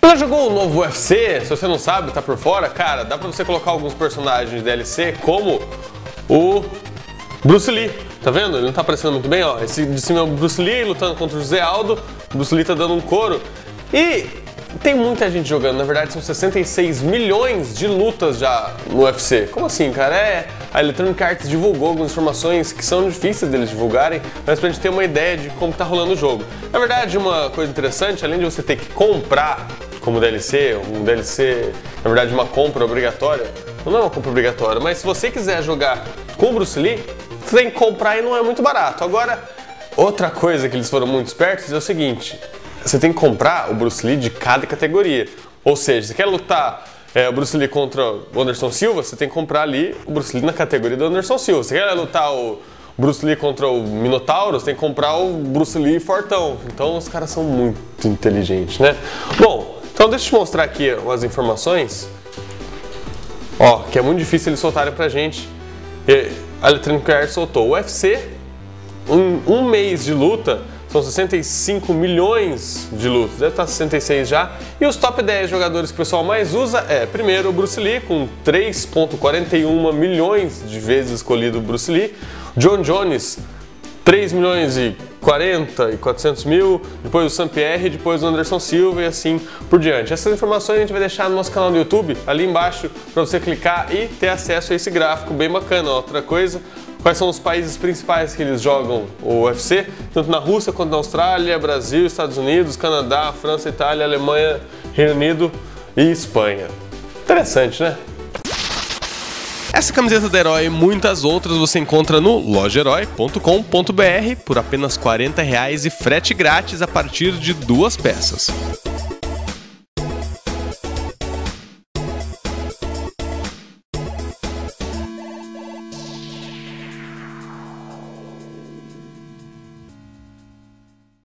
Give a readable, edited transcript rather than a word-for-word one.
Já jogou o novo UFC? Se você não sabe, tá por fora, cara, dá pra você colocar alguns personagens de DLC como o Bruce Lee. Tá vendo? Ele não tá aparecendo muito bem, ó. Esse de cima é o Bruce Lee lutando contra o José Aldo. O Bruce Lee tá dando um couro. E tem muita gente jogando, na verdade são 66 milhões de lutas já no UFC. Como assim, cara? A Electronic Arts divulgou algumas informações que são difíceis deles divulgarem, mas pra gente ter uma ideia de como tá rolando o jogo. Na verdade, uma coisa interessante, além de você ter que comprar como DLC, um DLC, na verdade uma compra obrigatória, não é uma compra obrigatória, mas se você quiser jogar com o Bruce Lee, você tem que comprar e não é muito barato. Agora, outra coisa que eles foram muito espertos é o seguinte: você tem que comprar o Bruce Lee de cada categoria. Ou seja, você quer lutar o Bruce Lee contra o Anderson Silva, você tem que comprar ali o Bruce Lee na categoria do Anderson Silva. Você quer lutar o Bruce Lee contra o Minotauro, você tem que comprar o Bruce Lee fortão. Então os caras são muito inteligentes, né? Bom, então deixa eu te mostrar aqui umas informações. Ó, que é muito difícil eles soltarem pra gente. A Electronic Arts soltou o UFC, um mês de luta. São 65 milhões de lutas, deve estar 66 já. E os top 10 jogadores que o pessoal mais usa primeiro, o Bruce Lee, com 3,41 milhões de vezes escolhido o Bruce Lee. John Jones, 3 milhões e 40 e 400 mil. Depois o Sam Pierre, depois o Anderson Silva e assim por diante. Essas informações a gente vai deixar no nosso canal do YouTube, ali embaixo, para você clicar e ter acesso a esse gráfico bem bacana. Outra coisa, quais são os países principais que eles jogam o UFC, tanto na Rússia quanto na Austrália, Brasil, Estados Unidos, Canadá, França, Itália, Alemanha, Reino Unido e Espanha. Interessante, né? Essa camiseta do Herói e muitas outras você encontra no lojaherói.com.br por apenas R$40 e frete grátis a partir de 2 peças.